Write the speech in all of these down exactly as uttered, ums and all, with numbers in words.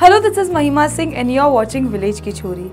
Hello, this is Mahima Singh and you are watching Village Ki Chhori.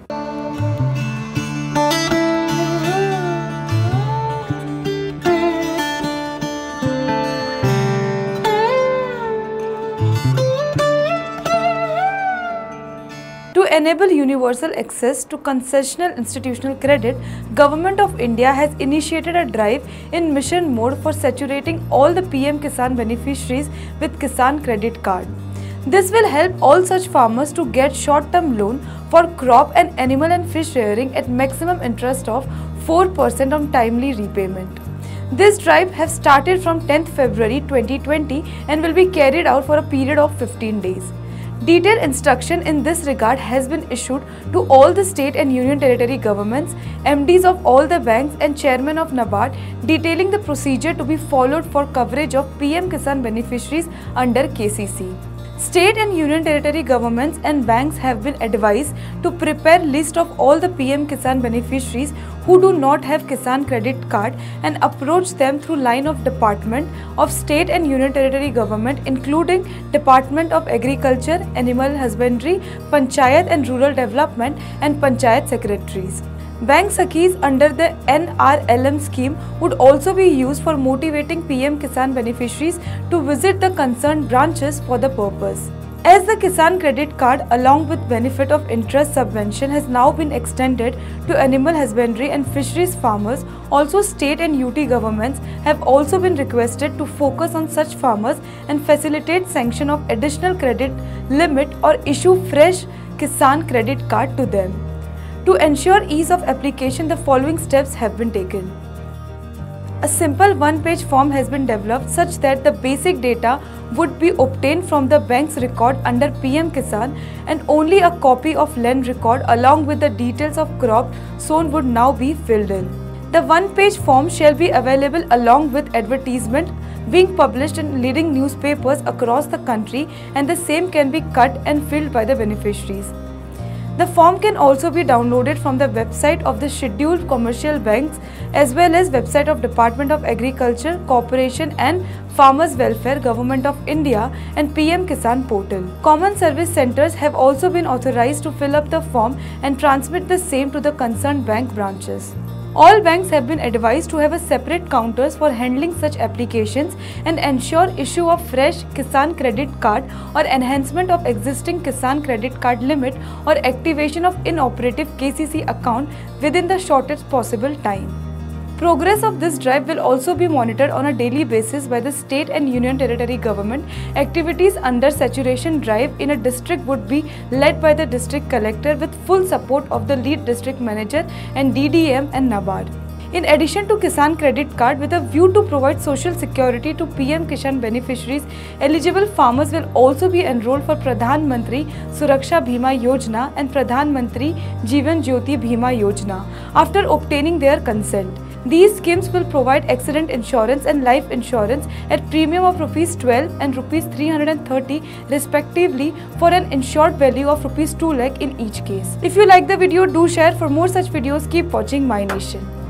To enable universal access to concessional institutional credit, Government of India has initiated a drive in mission mode for saturating all the P M-KISAN beneficiaries with Kisan Credit Card. This will help all such farmers to get short-term loan for crop and animal and fish rearing at maximum interest of four percent on timely repayment. This drive has started from tenth February twenty twenty and will be carried out for a period of fifteen days. Detailed instruction in this regard has been issued to all the state and union territory governments, M Ds of all the banks and chairman of NABARD detailing the procedure to be followed for coverage of P M-KISAN beneficiaries under K C C. State and union territory governments and banks have been advised to prepare list of all the P M-KISAN beneficiaries who do not have Kisan Credit Card and approach them through line of Department of State and Union Territory Government including Department of Agriculture, Animal Husbandry, Panchayat and Rural Development and Panchayat Secretaries. Bank Sakhis under the N R L M scheme would also be used for motivating P M-KISAN beneficiaries to visit the concerned branches for the purpose. As the Kisan Credit Card along with benefit of interest subvention has now been extended to animal husbandry and fisheries farmers, also state and U T governments have also been requested to focus on such farmers and facilitate sanction of additional credit limit or issue fresh Kisan Credit Card to them. To ensure ease of application, the following steps have been taken. A simple one-page form has been developed such that the basic data would be obtained from the bank's record under P M-KISAN and only a copy of land record along with the details of crop sown would now be filled in. The one-page form shall be available along with advertisement being published in leading newspapers across the country and the same can be cut and filled by the beneficiaries. The form can also be downloaded from the website of the scheduled commercial banks as well as website of Department of Agriculture, Cooperation and Farmers Welfare, Government of India and P M-KISAN portal. Common service centers have also been authorized to fill up the form and transmit the same to the concerned bank branches. All banks have been advised to have a separate counters for handling such applications and ensure issue of fresh Kisan Credit Card or enhancement of existing Kisan Credit Card limit or activation of inoperative K C C account within the shortest possible time. Progress of this drive will also be monitored on a daily basis by the state and union territory government. Activities under saturation drive in a district would be led by the district collector with full support of the lead district manager and D D M and NABARD. In addition to Kisan Credit Card, with a view to provide social security to P M-KISAN beneficiaries, eligible farmers will also be enrolled for Pradhan Mantri Suraksha Bima Yojana and Pradhan Mantri Jeevan Jyoti Bima Yojana after obtaining their consent. These schemes will provide accident insurance and life insurance at premium of rupees twelve and rupees three hundred thirty respectively for an insured value of rupees two lakh in each case. If you like the video, do share. For more such videos, keep watching MyNation.